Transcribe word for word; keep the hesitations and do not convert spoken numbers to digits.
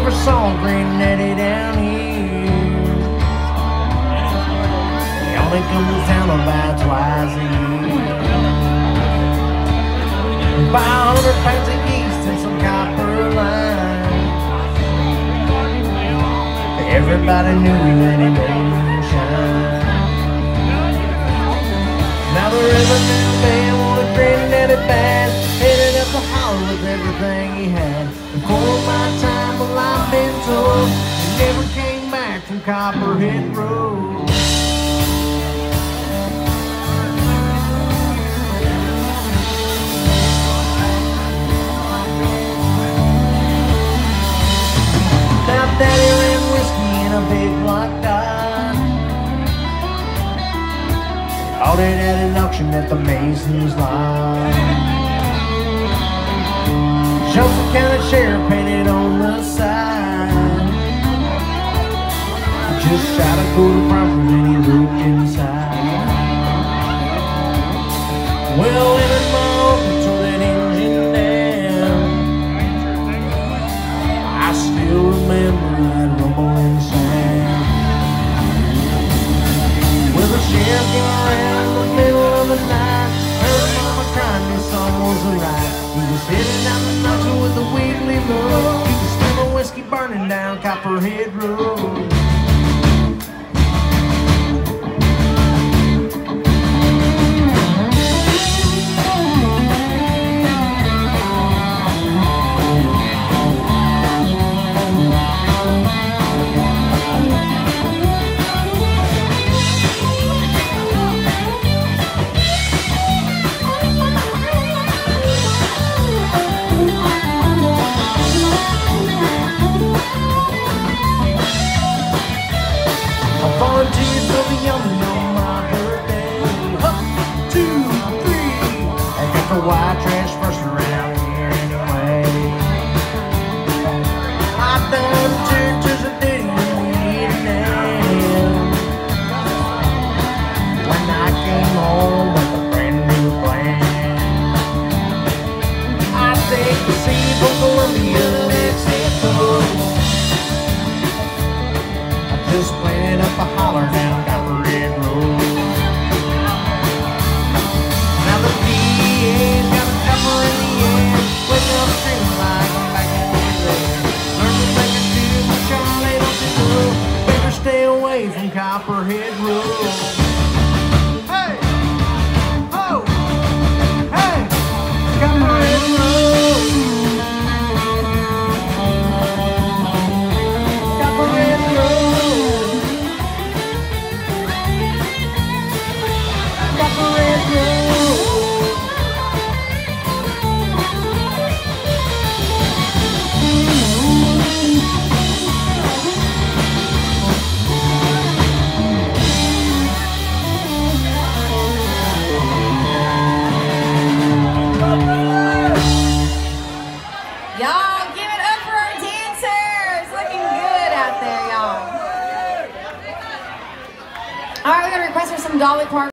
never saw Granddaddy down here. He only comes to town about twice a year. Buy a hundred pounds of yeast and some copper line. Everybody knew that he made shine. Now the revenue man wanted Granddaddy bad, headed up the holler with everything he had. Before my time, well, I've been told he never came back from Copperhead Road. Now Daddy ran whiskey in a big black dot. Bought it at an auction at the Mason's lot. Johnson County Sheriff painted on the side. Just shot a quarter property and he looked inside. Well, entered my office, tore that engine down. I still remember that rumbling sound. Well, the sheriff came around in the middle of the night. Heard mama crying, his son was alive. He was heading down the notch with a wiggly look. He could smell the whiskey burning down Copperhead Road. Volunteers will be yelling on my birthday. Up, two, three. I got the white trash first around here anyway. I done churches a day and now. When I came home with a brand new plan, I take the sea from Colombia to Mexico. Just playing up a holler down Copperhead Road. Now the D A's got a cover in the air, waking up stream like back in the day. Learn to take a tune, but Charlie don't you know, better stay away from Copperhead Road. Hey! Oh! Hey! Copperhead Road! Copperhead Road! Y'all, give it up for our dancers. Looking good out there, y'all. All right, we got a request for some Dolly Parton.